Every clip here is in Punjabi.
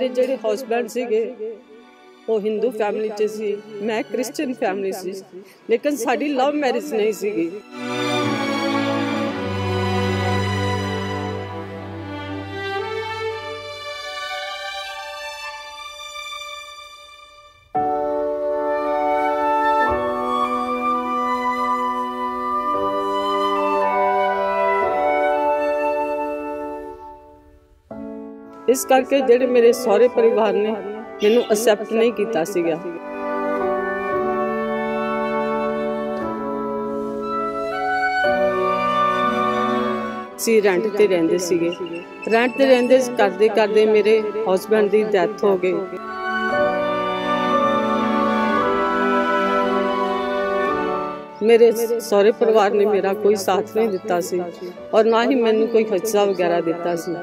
मेरे ਜਿਹੜੇ ਹਸਬੈਂਡ ਸੀਗੇ ਉਹ ਹਿੰਦੂ ਫੈਮਿਲੀ 'ਚ ਸੀ, ਮੈਂ ਕ੍ਰਿਸਚੀਅਨ ਫੈਮਿਲੀ ਸੀ, ਲੇਕਿਨ ਸਾਡੀ ਲਵ ਮੈਰਿਜ ਨਹੀਂ ਸੀਗੀ। इस करके ਜਿਹੜੇ ਮੇਰੇ ਸਹੁਰੇ ਪਰਿਵਾਰ ਨੇ ਮੈਨੂੰ ਐਕਸੈਪਟ नहीं ਕੀਤਾ ਸੀਗਾ। ਸੀ ਰੈਂਟ ਤੇ ਰਹਿੰਦੇ ਸੀਗੇ। ਰੈਂਟ ਤੇ ਰਹਿੰਦੇ ਕਰਦੇ ਕਰਦੇ ਮੇਰੇ ਹਸਬੈਂਡ ਦੀ ਡੈਥ ਹੋ ਗਈ। मेरे सहुरे परिवार ने मेरा कोई साथ नहीं दिता सी और ना ही मैनू कोई खर्चा वगैरह दिता सी।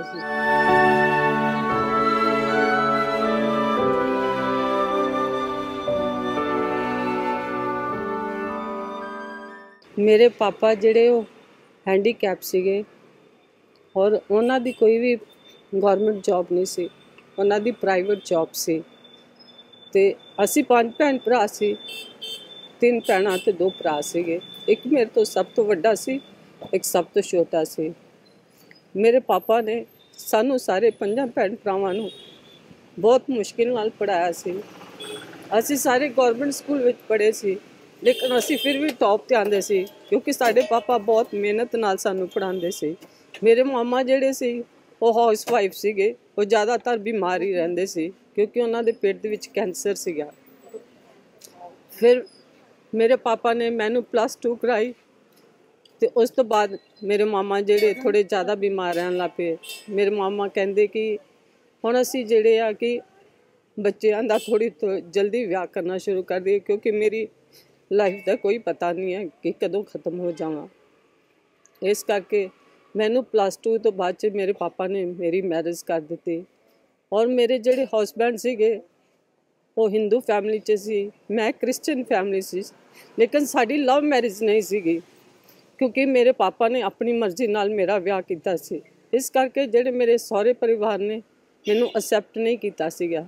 मेरे पापा जिहड़े हैंडीकैप सीगे और उन्हां दी कोई भी गौरमेंट जॉब नहीं सी, उन्हां दी प्राइवेट जॉब सी। ते असी 5 भैन भरा सी, 3 भैणां ते 2 भरा सीगे। एक मेरे तो सब तो वड्डा सी, एक सब तो छोटा सी। मेरे पापा ने सानू सारे 5 भैन भरावां नूं बहुत मुश्किल नाल पढ़ाया सी। असी सारे गौरमेंट स्कूल विच पढ़े सी, लेकिन असी फिर भी टॉप ते आंदे सी क्योंकि साडे पापा बहुत मेहनत नाल सानू पढ़ाते सी। मेरे मामा जिहड़े सी वो हाउस वाइफ सीगे, वो ज़्यादातर बीमार ही रहिंदे सी क्योंकि उन्हां दे पेट दे विच कैंसर सीगा। फिर मेरे पापा ने मैनू +2 कराई तो उस तो बाद मेरे मामा जिहड़े थोड़े ज़्यादा बीमार रहन लग पे। मेरे मामा कहंदे कि हुण असीं जिहड़े आ कि बच्चों का थोड़ी तो जल्दी विआह करना शुरू कर दिए क्योंकि मेरी लाइफ का कोई पता नहीं है कि कदों ख़त्म हो जावां। इस करके मैनू +2 तो बाद च मेरे पापा ने मेरी मैरिज कर दी। और मेरे जिहड़े हसबैंड सीगे वो हिंदू फैमिली च सी, मैं क्रिश्चियन फैमिली सी, लेकिन साड़ी लव मैरिज नहीं सीगी क्योंकि मेरे पापा ने अपनी मर्जी नाल मेरा विआह किया सी। इस करके जिहड़े मेरे सहुरे परिवार ने मैनू एक्सैप्ट नहीं किया सीगा।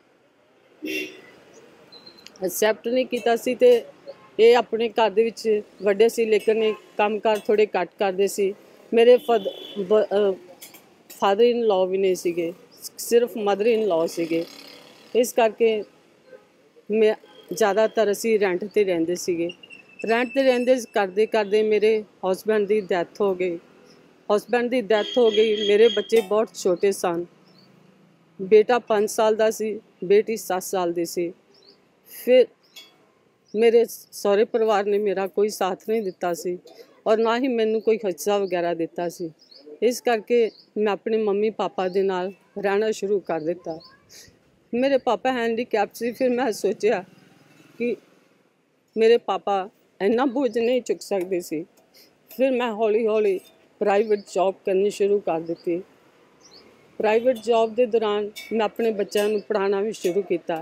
एक्सैप्ट नहीं किया सी ते ये अपने घर दे विच वड्डे सी, लेकिन ये कामकार थोड़े घट करदे सी। मेरे फादर इन लॉ भी नहीं सीगे, सिर्फ मदर इन लॉ सीगे। इस करके मैं ज़्यादातर असी रेंट ते रहिंदे सीगे। रेंट ते रहिंदे करदे करदे मेरे हसबैंड की डैथ हो गई। हसबैंड की डैथ हो गई, मेरे बच्चे बहुत छोटे सन। बेटा 5 साल का सी, बेटी 7 साल की सी। फिर मेरे सहुरे परिवार ने मेरा कोई साथ नहीं दिता सी और ना ही मैनू कोई खर्चा वगैरह दिता सी। इस करके मैं अपने मम्मी पापा दे नाल रहना शुरू कर दिता। मेरे पापा हैंडीकैप सी। फिर मैं सोचा कि मेरे पापा इन्ना बोझ नहीं चुक सकते सी। फिर मैं हौली हौली प्राइवेट जॉब करनी शुरू कर दी। प्राइवेट जॉब के दौरान मैं अपने बच्चों को पढ़ाना भी शुरू किया।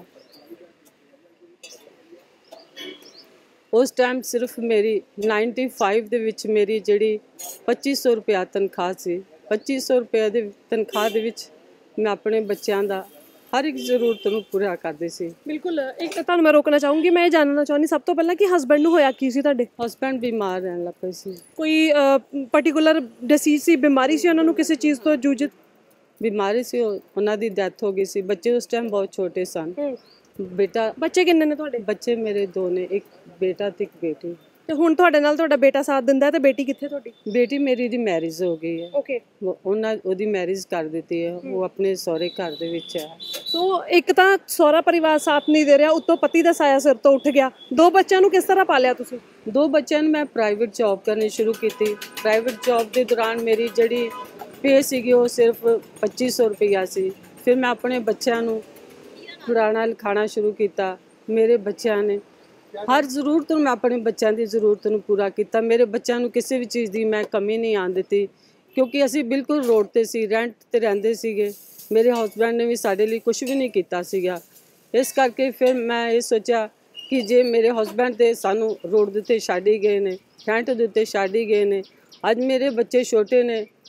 उस टाइम सिर्फ मेरी 95 दे विच मेरी जिहड़ी 2500 रुपया तनख्वाह सी। 2500 रुपये की तनख्वाह दे विच मैं अपने बच्चों का हर एक जरूरत नूं पूरा करदी सी। बिल्कुल। एक तुहानूं मैं रोकना चाहूँगी, मैं ये जानना चाहुंदी सब तो पहला कि हसबैंड नूं होया की सी तुहाडे? हसबैंड बीमार रहन लग पे सी। कोई पर्टिकुलर डिसीज सी, बीमारी सी, उन्हां नूं किसी चीज़ तो जूझ? बीमारी सी, उन्हां दी डेथ हो गई सी। बच्चे उस टाइम बहुत छोटे सन। बेटा बच्चे किन्ने ने तुहाडे? बच्चे मेरे 2 ने, एक बेटा ते एक बेटी। ते हुण तुहाडे नाल तुहाडा बेटा साथ दिंदा है ते बेटी कित्थे तुहाडी? बेटी मेरी दी मैरिज हो गई है। ओके। ओदी मैरिज कर दी है, वो अपने सहुरे घर दे विच है। सो एक तां सहुरा परिवार साथ नहीं दे रहा, उत्तों पति दा साया सिर तो उठ गया। 2 बच्चों नूं किस तरह पालिया तुसीं? 2 बच्चों मैं प्राइवेट जॉब करनी शुरू की। प्राइवेट जॉब के दौरान मेरी जिहड़ी पे सीगी वो सिर्फ 2500 रुपया सी। फिर मैं अपने बच्चों नूं पढ़ाना लिखाना शुरू किया। मेरे बच्चों ने हर जरूरत मैं अपने बच्चों की जरूरत नूं पूरा किया। मेरे बच्चों नूं किसी भी चीज़ की मैं कमी नहीं आन दी क्योंकि असी बिल्कुल रोड ते सी, रेंट ते रहिंदे सीगे। मेरे हसबैंड ने भी साडे लई कुछ भी नहीं किया सीगा। इस करके फिर मैं ये सोचा कि जे मेरे हसबैंड ते सानू रोड दे उत्ते छड्ड ही गए ने, रेंट दे उत्ते छड्ड ही गए ने, अज मेरे बच्चे छोटे ने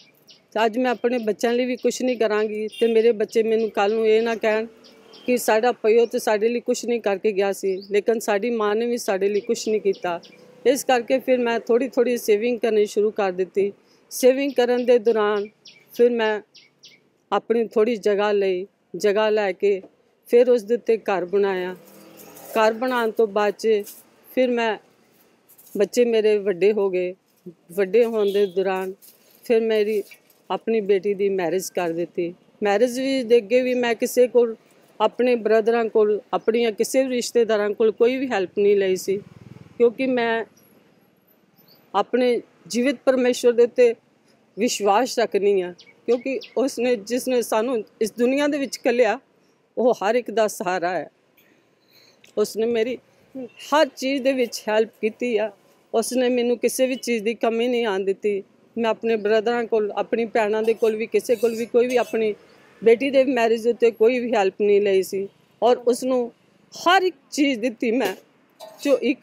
ਅੱਜ ਮੈਂ ਆਪਣੇ ਬੱਚਿਆਂ ਲਈ ਵੀ ਕੁਝ ਨਹੀਂ ਕਰਾਂਗੀ ਤੇ ਮੇਰੇ ਬੱਚੇ ਮੈਨੂੰ ਕੱਲ ਨੂੰ ਇਹ ਨਾ ਕਹਿਣ ਕਿ ਸਾਡਾ ਪਿਓ ਤੇ ਸਾਡੇ ਲਈ ਕੁਝ ਨਹੀਂ ਕਰਕੇ ਗਿਆ ਸੀ, ਲੇਕਿਨ ਸਾਡੀ ਮਾਂ ਨੇ ਵੀ ਸਾਡੇ ਲਈ ਕੁਝ ਨਹੀਂ ਕੀਤਾ। ਇਸ ਕਰਕੇ ਫਿਰ ਮੈਂ ਥੋੜੀ ਥੋੜੀ ਸੇਵਿੰਗ ਕਰਨੀ ਸ਼ੁਰੂ ਕਰ ਦਿੱਤੀ। ਸੇਵਿੰਗ ਕਰਨ ਦੇ ਦੌਰਾਨ ਫਿਰ ਮੈਂ ਆਪਣੀ ਥੋੜੀ ਜਗ੍ਹਾ ਲਈ, ਜਗ੍ਹਾ ਲੈ ਕੇ ਫਿਰ ਉਸ ਦੇ ਉੱਤੇ ਘਰ ਬਣਾਇਆ। ਘਰ ਬਣਾਉਣ ਤੋਂ ਬਾਅਦ 'ਚ ਫਿਰ ਮੈਂ ਬੱਚੇ ਮੇਰੇ ਵੱਡੇ ਹੋ ਗਏ। ਵੱਡੇ ਹੋਣ ਦੇ ਦੌਰਾਨ ਫਿਰ ਮੇਰੀ ਆਪਣੀ ਬੇਟੀ ਦੀ ਮੈਰਿਜ ਕਰ ਦਿੱਤੀ। ਮੈਰਿਜ ਵੀ ਦੇ ਅੱਗੇ ਵੀ ਮੈਂ ਕਿਸੇ ਕੋਲ, ਆਪਣੇ ਬ੍ਰਦਰਾਂ ਕੋਲ, ਆਪਣੀਆਂ ਕਿਸੇ ਵੀ ਰਿਸ਼ਤੇਦਾਰਾਂ ਕੋਲ ਕੋਈ ਵੀ ਹੈਲਪ ਨਹੀਂ ਲਈ ਸੀ, ਕਿਉਂਕਿ ਮੈਂ ਆਪਣੇ ਜੀਵਿਤ ਪਰਮੇਸ਼ਵਰ ਦੇ ਉੱਤੇ ਵਿਸ਼ਵਾਸ ਰੱਖਣੀ ਆ, ਕਿਉਂਕਿ ਉਸਨੇ ਜਿਸਨੇ ਸਾਨੂੰ ਇਸ ਦੁਨੀਆ ਦੇ ਵਿੱਚ ਘੱਲਿਆ ਉਹ ਹਰ ਇੱਕ ਦਾ ਸਹਾਰਾ ਹੈ। ਉਸਨੇ ਮੇਰੀ ਹਰ ਚੀਜ਼ ਦੇ ਵਿੱਚ ਹੈਲਪ ਕੀਤੀ ਆ। ਉਸਨੇ ਮੈਨੂੰ ਕਿਸੇ ਵੀ ਚੀਜ਼ ਦੀ ਕਮੀ ਨਹੀਂ ਆਉਣ ਦਿੱਤੀ। ਮੈਂ ਆਪਣੇ ਬ੍ਰਦਰਾਂ ਕੋਲ, ਆਪਣੀ ਭੈਣਾਂ ਦੇ ਕੋਲ ਵੀ, ਕਿਸੇ ਕੋਲ ਵੀ ਕੋਈ ਵੀ ਆਪਣੀ ਬੇਟੀ ਦੇ ਮੈਰਿਜ ਉੱਤੇ ਕੋਈ ਵੀ ਹੈਲਪ ਨਹੀਂ ਲਈ ਸੀ, ਔਰ ਉਸਨੂੰ ਹਰ ਇੱਕ ਚੀਜ਼ ਦਿੱਤੀ ਮੈਂ ਜੋ ਇੱਕ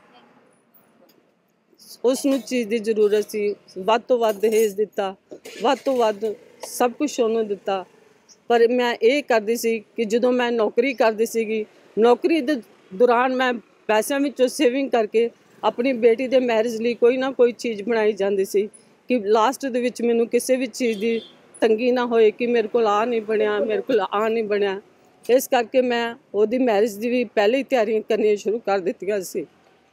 ਉਸਨੂੰ ਚੀਜ਼ ਦੀ ਜ਼ਰੂਰਤ ਸੀ। ਵੱਧ ਤੋਂ ਵੱਧ ਦਹੇਜ ਦਿੱਤਾ, ਵੱਧ ਤੋਂ ਵੱਧ ਸਭ ਕੁਝ ਉਹਨੂੰ ਦਿੱਤਾ। ਪਰ ਮੈਂ ਇਹ ਕਰਦੀ ਸੀ ਕਿ ਜਦੋਂ ਮੈਂ ਨੌਕਰੀ ਕਰਦੀ ਸੀਗੀ, ਨੌਕਰੀ ਦੇ ਦੌਰਾਨ ਮੈਂ ਪੈਸਿਆਂ ਵਿੱਚੋਂ ਸੇਵਿੰਗ ਕਰਕੇ ਆਪਣੀ ਬੇਟੀ ਦੇ ਮੈਰਿਜ ਲਈ ਕੋਈ ਨਾ ਕੋਈ ਚੀਜ਼ ਬਣਾਈ ਜਾਂਦੀ ਸੀ ਕਿ ਲਾਸਟ ਦੇ ਵਿੱਚ ਮੈਨੂੰ ਕਿਸੇ ਵੀ ਚੀਜ਼ ਦੀ ਤੰਗੀ ਨਾ ਹੋਏ ਕਿ ਮੇਰੇ ਕੋਲ ਆ ਨਹੀਂ ਬਣਿਆ, ਮੇਰੇ ਕੋਲ ਆ ਨਹੀਂ ਬਣਿਆ। ਇਸ ਕਰਕੇ ਮੈਂ ਉਹਦੀ ਮੈਰਿਜ ਦੀ ਵੀ ਪਹਿਲੇ ਹੀ ਤਿਆਰੀਆਂ ਕਰਨੀਆਂ ਸ਼ੁਰੂ ਕਰ ਦਿੱਤੀਆਂ ਸੀ।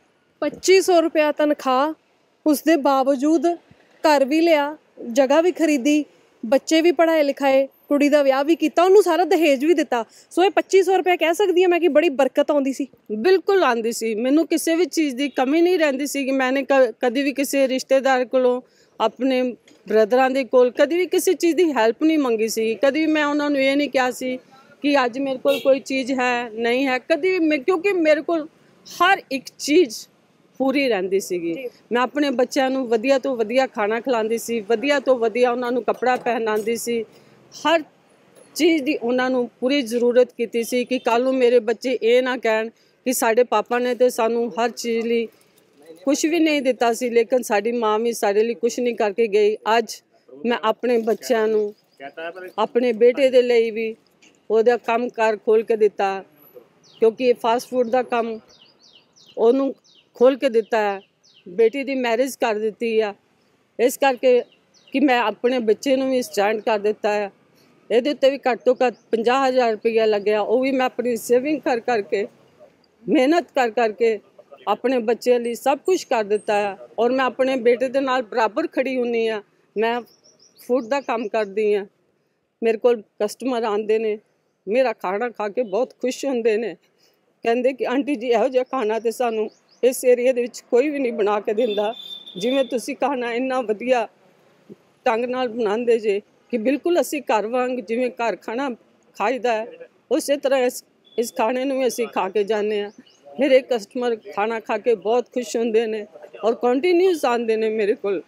2500 ਰੁਪਇਆ ਤਨਖਾਹ, ਉਸ ਦੇ ਬਾਵਜੂਦ ਘਰ ਵੀ ਲਿਆ, ਜਗ੍ਹਾ ਵੀ ਖਰੀਦੀ, ਬੱਚੇ ਵੀ ਪੜ੍ਹਾਏ ਲਿਖਾਏ, ਕੁੜੀ ਦਾ ਵਿਆਹ ਵੀ ਕੀਤਾ, ਉਹਨੂੰ ਸਾਰਾ ਦਹੇਜ ਵੀ ਦਿੱਤਾ। ਸੋ ਇਹ 2500 ਰੁਪਇਆ ਕਹਿ ਸਕਦੀ ਹਾਂ ਮੈਂ ਕਿ ਬੜੀ ਬਰਕਤ ਆਉਂਦੀ ਸੀ। ਬਿਲਕੁਲ ਆਉਂਦੀ ਸੀ, ਮੈਨੂੰ ਕਿਸੇ ਵੀ ਚੀਜ਼ ਦੀ ਕਮੀ ਨਹੀਂ ਰਹਿੰਦੀ ਸੀ ਕਿ ਮੈंने ਕਦੀ ਵੀ ਕਿਸੇ ਰਿਸ਼ਤੇਦਾਰ ਕੋਲੋਂ, ਆਪਣੇ ਬ੍ਰਦਰਾਂ ਦੇ ਕੋਲ ਕਦੀ ਵੀ ਕਿਸੇ ਚੀਜ਼ ਦੀ ਹੈਲਪ ਨਹੀਂ ਮੰਗੀ ਸੀ। ਕਦੀ ਵੀ ਮੈਂ ਉਹਨਾਂ ਨੂੰ ਇਹ ਨਹੀਂ ਕਿਹਾ ਸੀ ਕਿ ਅੱਜ ਮੇਰੇ ਕੋਲ ਕੋਈ ਚੀਜ਼ ਹੈ ਨਹੀਂ ਹੈ, ਕਦੀ ਵੀ ਕਿਉਂਕਿ ਮੇਰੇ ਕੋਲ ਹਰ ਇੱਕ ਚੀਜ਼ ਪੂਰੀ ਰਹਿੰਦੀ ਸੀਗੀ। ਮੈਂ ਆਪਣੇ ਬੱਚਿਆਂ ਨੂੰ ਵਧੀਆ ਤੋਂ ਵਧੀਆ ਖਾਣਾ ਖਿਲਾਉਂਦੀ ਸੀ, ਵਧੀਆ ਤੋਂ ਵਧੀਆ ਉਹਨਾਂ ਨੂੰ ਕੱਪੜਾ ਪਹਿਨਾਉਂਦੀ ਸੀ, ਹਰ ਚੀਜ਼ ਦੀ ਉਹਨਾਂ ਨੂੰ ਪੂਰੀ ਜ਼ਰੂਰਤ ਕੀਤੀ ਸੀ ਕਿ ਕੱਲ੍ਹ ਨੂੰ ਮੇਰੇ ਬੱਚੇ ਇਹ ਨਾ ਕਹਿਣ ਕਿ ਸਾਡੇ ਪਾਪਾ ਨੇ ਤਾਂ ਸਾਨੂੰ ਹਰ ਚੀਜ਼ ਲਈ ਕੁਛ ਵੀ ਨਹੀਂ ਦਿੱਤਾ ਸੀ, ਲੇਕਿਨ ਸਾਡੀ ਮਾਂ ਵੀ ਸਾਡੇ ਲਈ ਕੁਛ ਨਹੀਂ ਕਰਕੇ ਗਈ। ਅੱਜ ਮੈਂ ਆਪਣੇ ਬੱਚਿਆਂ ਨੂੰ, ਆਪਣੇ ਬੇਟੇ ਦੇ ਲਈ ਵੀ ਉਹਦਾ ਕੰਮ ਕਾਰ ਖੋਲ੍ਹ ਕੇ ਦਿੱਤਾ, ਕਿਉਂਕਿ ਇਹ ਫਾਸਟ ਫੂਡ ਦਾ ਕੰਮ ਉਹਨੂੰ ਖੋਲ੍ਹ ਕੇ ਦਿੱਤਾ ਹੈ। ਬੇਟੀ ਦੀ ਮੈਰਿਜ ਕਰ ਦਿੱਤੀ ਆ, ਇਸ ਕਰਕੇ ਕਿ ਮੈਂ ਆਪਣੇ ਬੱਚੇ ਨੂੰ ਵੀ ਸਟੈਂਡ ਕਰ ਦਿੱਤਾ ਹੈ। ਇਹਦੇ ਉੱਤੇ ਵੀ ਘੱਟ ਤੋਂ ਘੱਟ 50,000 ਰੁਪਇਆ ਲੱਗਿਆ, ਉਹ ਵੀ ਮੈਂ ਆਪਣੀ ਸੇਵਿੰਗ ਕਰ ਕਰਕੇ, ਮਿਹਨਤ ਕਰ ਕਰਕੇ ਆਪਣੇ ਬੱਚੇ ਲਈ ਸਭ ਕੁਝ ਕਰ ਦਿੱਤਾ ਹੈ। ਔਰ ਮੈਂ ਆਪਣੇ ਬੇਟੇ ਦੇ ਨਾਲ ਬਰਾਬਰ ਖੜੀ ਹੁੰਦੀ ਹਾਂ। ਮੈਂ ਫੂਡ ਦਾ ਕੰਮ ਕਰਦੀ ਹਾਂ, ਮੇਰੇ ਕੋਲ ਕਸਟਮਰ ਆਉਂਦੇ ਨੇ, ਮੇਰਾ ਖਾਣਾ ਖਾ ਕੇ ਬਹੁਤ ਖੁਸ਼ ਹੁੰਦੇ ਨੇ, ਕਹਿੰਦੇ ਕਿ ਆਂਟੀ ਜੀ ਇਹੋ ਜਿਹਾ ਖਾਣਾ ਤਾਂ ਸਾਨੂੰ ਇਸ ਏਰੀਏ ਦੇ ਵਿੱਚ ਕੋਈ ਵੀ ਨਹੀਂ ਬਣਾ ਕੇ ਦਿੰਦਾ, ਜਿਵੇਂ ਤੁਸੀਂ ਖਾਣਾ ਇੰਨਾ ਵਧੀਆ ਢੰਗ ਨਾਲ ਬਣਾਉਂਦੇ ਜੇ ਕਿ ਬਿਲਕੁਲ ਅਸੀਂ ਘਰ ਵਾਂਗ ਜਿਵੇਂ ਘਰ ਖਾਣਾ ਖਾਈਦਾ ਹੈ, ਉਸੇ ਤਰ੍ਹਾਂ ਇਸ ਖਾਣੇ ਨੂੰ ਵੀ ਅਸੀਂ ਖਾ ਕੇ ਜਾਂਦੇ ਹਾਂ। ਮੇਰੇ ਕਸਟਮਰ ਖਾਣਾ ਖਾ ਕੇ ਬਹੁਤ ਖੁਸ਼ ਹੁੰਦੇ ਨੇ ਔਰ ਕੰਟੀਨਿਊਸ ਆਉਂਦੇ ਨੇ ਮੇਰੇ ਕੋਲ।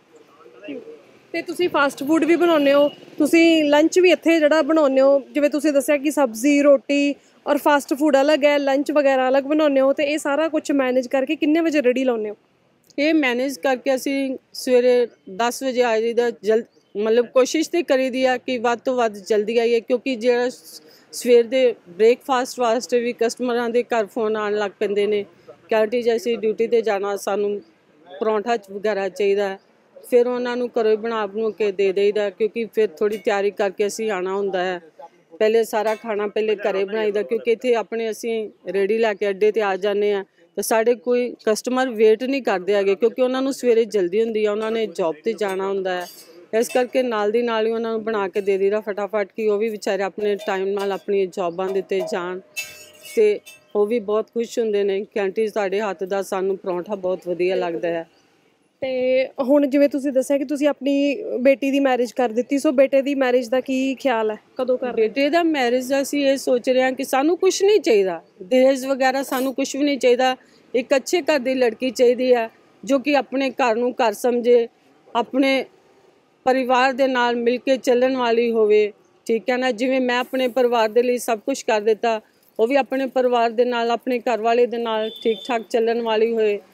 ਤੇ ਤੁਸੀਂ ਫਾਸਟ ਫੂਡ ਵੀ ਬਣਾਉਂਦੇ ਹੋ, ਤੁਸੀਂ ਲੰਚ ਵੀ ਇੱਥੇ ਜਿਹੜਾ ਬਣਾਉਂਦੇ ਹੋ, ਜਿਵੇਂ ਤੁਸੀਂ ਦੱਸਿਆ ਕਿ ਸਬਜ਼ੀ ਰੋਟੀ ਔਰ ਫਾਸਟ ਫੂਡ ਅਲੱਗ ਹੈ, ਲੰਚ ਵਗੈਰਾ ਅਲੱਗ ਬਣਾਉਂਦੇ ਹੋ, ਤੇ ਇਹ ਸਾਰਾ ਕੁਝ ਮੈਨੇਜ ਕਰਕੇ ਕਿੰਨੇ ਵਜੇ ਰੈਡੀ ਲਾਉਂਦੇ ਹੋ? ਇਹ ਮੈਨੇਜ ਕਰਕੇ ਅਸੀਂ ਸਵੇਰੇ 10 ਵਜੇ ਆ ਜਾਈਦਾ। ਮਤਲਬ ਕੋਸ਼ਿਸ਼ ਤਾਂ ਕਰੀਦੀ ਆ ਕਿ ਵੱਧ ਤੋਂ ਵੱਧ ਜਲਦੀ ਆਈਏ, ਕਿਉਂਕਿ ਜਿਹੜਾ ਸਵੇਰ ਦੇ ਬ੍ਰੇਕਫਾਸਟ ਵਾਸਤੇ ਵੀ ਕਸਟਮਰਾਂ ਦੇ ਘਰ ਫੋਨ ਆਉਣ ਲੱਗ ਪੈਂਦੇ ਨੇ ਕਿ ਆਂਟੀ ਜੀ ਅਸੀਂ ਡਿਊਟੀ 'ਤੇ ਜਾਣਾ, ਸਾਨੂੰ ਪਰੌਂਠਾ ਵਗੈਰਾ ਚਾਹੀਦਾ। ਫਿਰ ਉਹਨਾਂ ਨੂੰ ਘਰੋਂ ਬਣਾ ਕੇ ਦੇ ਦੇਈਦਾ, ਕਿਉਂਕਿ ਫਿਰ ਥੋੜ੍ਹੀ ਤਿਆਰੀ ਕਰਕੇ ਅਸੀਂ ਆਉਣਾ ਹੁੰਦਾ ਹੈ। ਪਹਿਲੇ ਸਾਰਾ ਖਾਣਾ ਪਹਿਲੇ ਘਰੇ ਬਣਾਈਦਾ, ਕਿਉਂਕਿ ਇੱਥੇ ਆਪਣੇ ਅਸੀਂ ਰੇਹੜੀ ਲੈ ਕੇ ਅੱਡੇ 'ਤੇ ਆ ਜਾਂਦੇ ਹਾਂ ਤਾਂ ਸਾਡੇ ਕੋਈ ਕਸਟਮਰ ਵੇਟ ਨਹੀਂ ਕਰਦੇ ਹੈਗੇ, ਕਿਉਂਕਿ ਉਹਨਾਂ ਨੂੰ ਸਵੇਰੇ ਜਲਦੀ ਹੁੰਦੀ ਆ, ਉਹਨਾਂ ਨੇ ਜੌਬ 'ਤੇ ਜਾਣਾ ਹੁੰਦਾ ਹੈ। ਇਸ ਕਰਕੇ ਨਾਲ ਦੀ ਨਾਲ ਹੀ ਉਹਨਾਂ ਨੂੰ ਬਣਾ ਕੇ ਦੇ ਦੇਈਦਾ ਫਟਾਫਟ, ਕਿ ਉਹ ਵੀ ਵਿਚਾਰੇ ਆਪਣੇ ਟਾਈਮ ਨਾਲ ਆਪਣੀ ਜੌਬਾਂ ਦੇ ਉੱਤੇ ਜਾਣ, ਅਤੇ ਉਹ ਵੀ ਬਹੁਤ ਖੁਸ਼ ਹੁੰਦੇ ਨੇ ਕਿ ਆਂਟੀ ਤੁਹਾਡੇ ਹੱਥ ਦਾ ਸਾਨੂੰ ਪਰੌਂਠਾ ਬਹੁਤ ਵਧੀਆ ਲੱਗਦਾ ਹੈ। ਤੇ ਹੁਣ ਜਿਵੇਂ ਤੁਸੀਂ ਦੱਸਿਆ ਕਿ ਤੁਸੀਂ ਆਪਣੀ ਬੇਟੀ ਦੀ ਮੈਰਿਜ ਕਰ ਦਿੱਤੀ, ਸੋ ਬੇਟੇ ਦੀ ਮੈਰਿਜ ਦਾ ਕੀ ਖਿਆਲ ਹੈ, ਕਦੋਂ ਕਰ? ਬੇਟੇ ਦਾ ਮੈਰਿਜ ਅਸੀਂ ਇਹ ਸੋਚ ਰਹੇ ਹਾਂ ਕਿ ਸਾਨੂੰ ਕੁਛ ਨਹੀਂ ਚਾਹੀਦਾ, ਦਹੇਜ ਵਗੈਰਾ ਸਾਨੂੰ ਕੁਛ ਵੀ ਨਹੀਂ ਚਾਹੀਦਾ। ਇੱਕ ਅੱਛੇ ਘਰ ਦੀ ਲੜਕੀ ਚਾਹੀਦੀ ਹੈ ਜੋ ਕਿ ਆਪਣੇ ਘਰ ਨੂੰ ਘਰ ਸਮਝੇ, ਆਪਣੇ ਪਰਿਵਾਰ ਦੇ ਨਾਲ ਮਿਲ ਕੇ ਚੱਲਣ ਵਾਲੀ ਹੋਵੇ, ਠੀਕ ਹੈ ਨਾ। ਜਿਵੇਂ ਮੈਂ ਆਪਣੇ ਪਰਿਵਾਰ ਦੇ ਲਈ ਸਭ ਕੁਝ ਕਰ ਦਿੱਤਾ, ਉਹ ਵੀ ਆਪਣੇ ਪਰਿਵਾਰ ਦੇ ਨਾਲ, ਆਪਣੇ ਘਰ ਵਾਲੇ ਦੇ ਨਾਲ ਠੀਕ ਠਾਕ ਚੱਲਣ ਵਾਲੀ ਹੋਏ।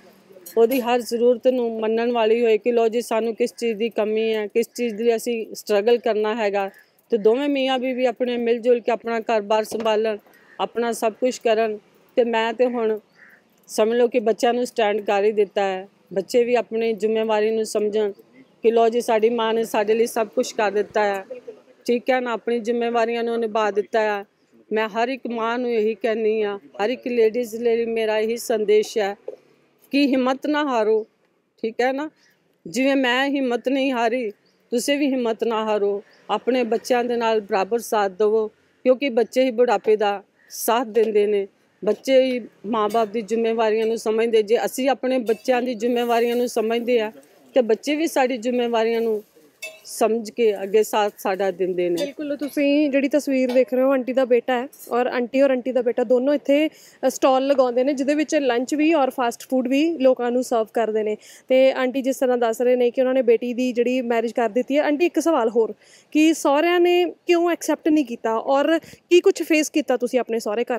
ਉਹਦੀ ਹਰ ਜ਼ਰੂਰਤ ਨੂੰ ਮੰਨਣ ਵਾਲੀ ਹੋਏ ਕਿ ਲੋ ਜੀ ਸਾਨੂੰ ਕਿਸ ਚੀਜ਼ ਦੀ ਕਮੀ ਹੈ, ਕਿਸ ਚੀਜ਼ ਦੀ ਅਸੀਂ ਸਟਰਗਲ ਕਰਨਾ ਹੈਗਾ, ਤੇ ਦੋਵੇਂ ਮੀਆਂ ਬੀਵੀ ਆਪਣੇ ਮਿਲ ਜੁਲ ਕੇ ਆਪਣਾ ਘਰ-ਬਾਰ ਸੰਭਾਲਣ, ਆਪਣਾ ਸਭ ਕੁਝ ਕਰਨ। ਤੇ ਮੈਂ ਤੇ ਹੁਣ ਸਮਝ ਲਓ ਕਿ ਬੱਚਿਆਂ ਨੂੰ ਸਟੈਂਡ ਕਰ ਹੀ ਦਿੱਤਾ ਹੈ। ਬੱਚੇ ਵੀ ਆਪਣੀ ਜ਼ਿੰਮੇਵਾਰੀ ਨੂੰ ਸਮਝਣ ਕਿ ਲੋ ਜੀ ਸਾਡੀ ਮਾਂ ਨੇ ਸਾਡੇ ਲਈ ਸਭ ਕੁਝ ਕਰ ਦਿੱਤਾ ਹੈ, ਠੀਕ ਹੈ ਨਾ, ਆਪਣੀ ਜ਼ਿੰਮੇਵਾਰੀਆਂ ਨੂੰ ਨਿਭਾ ਦਿੱਤਾ ਹੈ। ਮੈਂ ਹਰ ਇੱਕ ਮਾਂ ਨੂੰ ਇਹੀ ਕਹਿੰਦੀ ਹਾਂ, ਹਰ ਇੱਕ ਲੇਡੀਜ਼ ਲਈ ਮੇਰਾ ਇਹੀ ਸੰਦੇਸ਼ ਹੈ ਕਿ ਹਿੰਮਤ ਨਾ ਹਾਰੋ, ਠੀਕ ਹੈ ਨਾ। ਜਿਵੇਂ ਮੈਂ ਹਿੰਮਤ ਨਹੀਂ ਹਾਰੀ, ਤੁਸੀਂ ਵੀ ਹਿੰਮਤ ਨਾ ਹਾਰੋ, ਆਪਣੇ ਬੱਚਿਆਂ ਦੇ ਨਾਲ ਬਰਾਬਰ ਸਾਥ ਦੇਵੋ, ਕਿਉਂਕਿ ਬੱਚੇ ਹੀ ਬੁਢਾਪੇ ਦਾ ਸਾਥ ਦਿੰਦੇ ਨੇ। ਬੱਚੇ ਹੀ ਮਾਂ-ਬਾਪ ਦੀ ਜ਼ਿੰਮੇਵਾਰੀਆਂ ਨੂੰ ਸਮਝਦੇ। ਜੇ ਅਸੀਂ ਆਪਣੇ ਬੱਚਿਆਂ ਦੀ ਜ਼ਿੰਮੇਵਾਰੀਆਂ ਨੂੰ ਸਮਝਦੇ ਆ ਤੇ ਬੱਚੇ ਵੀ ਸਾਡੀ ਜ਼ਿੰਮੇਵਾਰੀਆਂ ਨੂੰ ਸਮਝ ਕੇ ਅੱਗੇ ਸਾਥ ਸਾਡਾ ਦਿੰਦੇ ਨੇ। ਬਿਲਕੁਲ, ਤੁਸੀਂ ਜਿਹੜੀ ਤਸਵੀਰ ਦੇਖ ਰਹੇ ਹੋ, ਆਂਟੀ ਦਾ ਬੇਟਾ ਹੈ ਔਰ ਆਂਟੀ ਦਾ ਬੇਟਾ ਦੋਨੋਂ ਇੱਥੇ ਸਟਾਲ ਲਗਾਉਂਦੇ ਨੇ, ਜਿਹਦੇ ਵਿੱਚ ਲੰਚ ਵੀ ਔਰ ਫਾਸਟ ਫੂਡ ਵੀ ਲੋਕਾਂ ਨੂੰ ਸਰਵ ਕਰਦੇ ਨੇ। ਤੇ ਆਂਟੀ ਜਿਸ ਤਰ੍ਹਾਂ ਦੱਸ ਰਹੇ ਨੇ ਕਿ ਉਹਨਾਂ ਨੇ ਬੇਟੀ ਦੀ ਜਿਹੜੀ ਮੈਰਿਜ ਕਰ ਦਿੱਤੀ ਹੈ। ਆਂਟੀ ਇੱਕ ਸਵਾਲ ਹੋਰ, ਕਿ ਸਹੁਰਿਆਂ ਨੇ ਕਿਉਂ ਐਕਸੈਪਟ ਨਹੀਂ ਕੀਤਾ ਔਰ ਕੀ ਕੁਝ ਫੇਸ ਕੀਤਾ ਤੁਸੀਂ ਆਪਣੇ ਸਹੁਰੇ ਘਰ?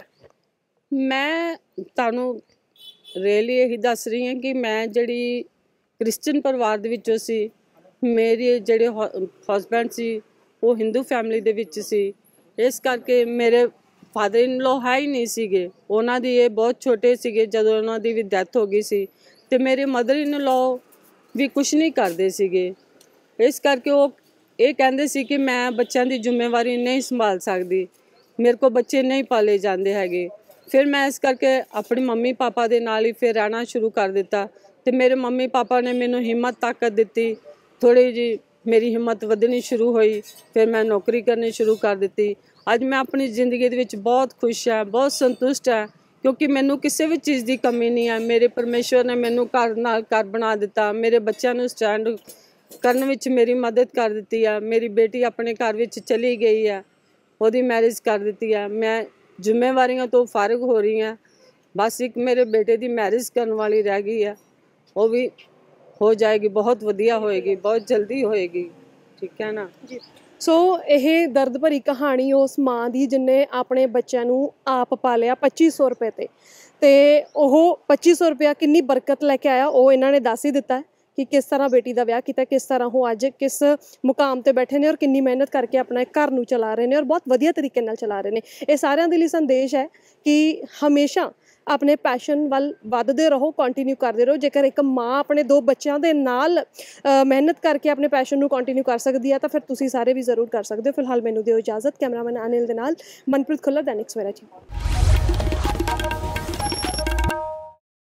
ਮੈਂ ਤੁਹਾਨੂੰ ਰੀਅਲੀ ਇਹੀ ਦੱਸ ਰਹੀ ਹਾਂ ਕਿ ਮੈਂ ਜਿਹੜੀ ਕ੍ਰਿਸਚਨ ਪਰਿਵਾਰ ਦੇ ਵਿੱਚੋਂ ਸੀ, ਮੇਰੇ ਜਿਹੜੇ ਹਸਬੈਂਡ ਸੀ ਉਹ ਹਿੰਦੂ ਫੈਮਿਲੀ ਦੇ ਵਿੱਚ ਸੀ। ਇਸ ਕਰਕੇ ਮੇਰੇ ਫਾਦਰ ਇਨ ਲੋ ਹੈ ਹੀ ਨਹੀਂ ਸੀਗੇ, ਉਹਨਾਂ ਦੀ ਇਹ ਬਹੁਤ ਛੋਟੇ ਸੀਗੇ ਜਦੋਂ ਉਹਨਾਂ ਦੀ ਵੀ ਡੈਥ ਹੋ ਗਈ ਸੀ। ਤੇ ਮੇਰੇ ਮਦਰ ਇਨ ਲੋ ਵੀ ਕੁਝ ਨਹੀਂ ਕਰਦੇ ਸੀਗੇ। ਇਸ ਕਰਕੇ ਉਹ ਇਹ ਕਹਿੰਦੇ ਸੀ ਕਿ ਮੈਂ ਬੱਚਿਆਂ ਦੀ ਜ਼ਿੰਮੇਵਾਰੀ ਨਹੀਂ ਸੰਭਾਲ ਸਕਦੀ, ਮੇਰੇ ਕੋਲ ਬੱਚੇ ਨਹੀਂ ਪਾਲੇ ਜਾਂਦੇ ਹੈਗੇ। ਫਿਰ ਮੈਂ ਇਸ ਕਰਕੇ ਆਪਣੀ ਮੰਮੀ ਪਾਪਾ ਦੇ ਨਾਲ ਹੀ ਫਿਰ ਰਹਿਣਾ ਸ਼ੁਰੂ ਕਰ ਦਿੱਤਾ। ਤੇ ਮੇਰੇ ਮੰਮੀ ਪਾਪਾ ਨੇ ਮੈਨੂੰ ਹਿੰਮਤ ਤਾਕਤ ਦਿੱਤੀ, ਥੋੜ੍ਹੀ ਜਿਹੀ ਮੇਰੀ ਹਿੰਮਤ ਵਧਣੀ ਸ਼ੁਰੂ ਹੋਈ। ਫਿਰ ਮੈਂ ਨੌਕਰੀ ਕਰਨੀ ਸ਼ੁਰੂ ਕਰ ਦਿੱਤੀ। ਅੱਜ ਮੈਂ ਆਪਣੀ ਜ਼ਿੰਦਗੀ ਦੇ ਵਿੱਚ ਬਹੁਤ ਖੁਸ਼ ਹਾਂ, ਬਹੁਤ ਸੰਤੁਸ਼ਟ ਹਾਂ, ਕਿਉਂਕਿ ਮੈਨੂੰ ਕਿਸੇ ਵੀ ਚੀਜ਼ ਦੀ ਕਮੀ ਨਹੀਂ ਹੈ। ਮੇਰੇ ਪਰਮੇਸ਼ਵਰ ਨੇ ਮੈਨੂੰ ਘਰ ਨਾਲ ਘਰ ਬਣਾ ਦਿੱਤਾ, ਮੇਰੇ ਬੱਚਿਆਂ ਨੂੰ ਸਟੈਂਡ ਕਰਨ ਵਿੱਚ ਮੇਰੀ ਮਦਦ ਕਰ ਦਿੱਤੀ ਹੈ। ਮੇਰੀ ਬੇਟੀ ਆਪਣੇ ਘਰ ਵਿੱਚ ਚਲੀ ਗਈ ਹੈ, ਉਹਦੀ ਮੈਰਿਜ ਕਰ ਦਿੱਤੀ ਹੈ। ਮੈਂ ਜ਼ਿੰਮੇਵਾਰੀਆਂ ਤੋਂ ਫਾਰਿਗ ਹੋ ਰਹੀ ਹਾਂ। ਬਸ ਇੱਕ ਮੇਰੇ ਬੇਟੇ ਦੀ ਮੈਰਿਜ ਕਰਨ ਵਾਲੀ ਰਹਿ ਗਈ ਹੈ, ਉਹ ਵੀ ਹੋ ਜਾਏਗੀ, ਬਹੁਤ ਵਧੀਆ ਹੋਏਗੀ, ਬਹੁਤ ਜਲਦੀ ਹੋਏਗੀ, ਠੀਕ ਹੈ ਨਾ ਜੀ। ਸੋ ਇਹ ਦਰਦ ਭਰੀ ਕਹਾਣੀ ਉਸ ਮਾਂ ਦੀ ਜਿਹਨੇ ਆਪਣੇ ਬੱਚਿਆਂ ਨੂੰ ਆਪ ਪਾਲਿਆ 2500 ਰੁਪਏ ਤੇ ਉਹ 2500 ਰੁਪਇਆ ਕਿੰਨੀ ਬਰਕਤ ਲੈ ਕੇ ਆਇਆ ਉਹ ਇਹਨਾਂ ਨੇ ਦੱਸ ਹੀ ਦਿੱਤਾ ਕਿ ਕਿਸ ਤਰ੍ਹਾਂ ਬੇਟੀ ਦਾ ਵਿਆਹ ਕੀਤਾ, ਕਿਸ ਤਰ੍ਹਾਂ ਉਹ ਅੱਜ ਕਿਸ ਮੁਕਾਮ ਤੇ ਬੈਠੇ ਨੇ ਔਰ ਕਿੰਨੀ ਮਿਹਨਤ ਕਰਕੇ ਆਪਣਾ ਘਰ ਨੂੰ ਚਲਾ ਰਹੇ ਨੇ ਔਰ ਬਹੁਤ ਵਧੀਆ ਤਰੀਕੇ ਨਾਲ ਚਲਾ ਰਹੇ ਨੇ। ਇਹ ਸਾਰਿਆਂ ਦੇ ਲਈ ਸੰਦੇਸ਼ ਹੈ ਕਿ ਹਮੇਸ਼ਾ ਆਪਣੇ ਪੈਸ਼ਨ ਵੱਲ ਵੱਧਦੇ ਰਹੋ, ਕੰਟੀਨਿਊ ਕਰਦੇ ਰਹੋ। ਜੇਕਰ ਇੱਕ ਮਾਂ ਆਪਣੇ 2 ਬੱਚਿਆਂ ਦੇ ਨਾਲ ਮਿਹਨਤ ਕਰਕੇ ਆਪਣੇ ਪੈਸ਼ਨ ਨੂੰ ਕੰਟੀਨਿਊ ਕਰ ਸਕਦੀ ਹੈ ਤਾਂ ਫਿਰ ਤੁਸੀਂ ਸਾਰੇ ਵੀ ਜ਼ਰੂਰ ਕਰ ਸਕਦੇ ਹੋ। ਫਿਲਹਾਲ ਮੈਨੂੰ ਦਿਓ ਇਜਾਜ਼ਤ। ਕੈਮਰਾਮੈਨ ਅਨਿਲ ਦੇ ਨਾਲ ਮਨਪ੍ਰੀਤ ਖੁੱਲਰ, ਦੈਨਿਕ ਸਵੇਰਾ ਜੀ।